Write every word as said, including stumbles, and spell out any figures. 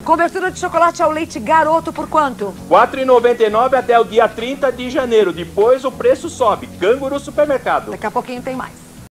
Cobertura de chocolate ao leite Garoto por quanto? quatro reais e noventa e nove centavos até o dia trinta de janeiro. Depois o preço sobe. Canguru Supermercado. Daqui a pouquinho tem mais.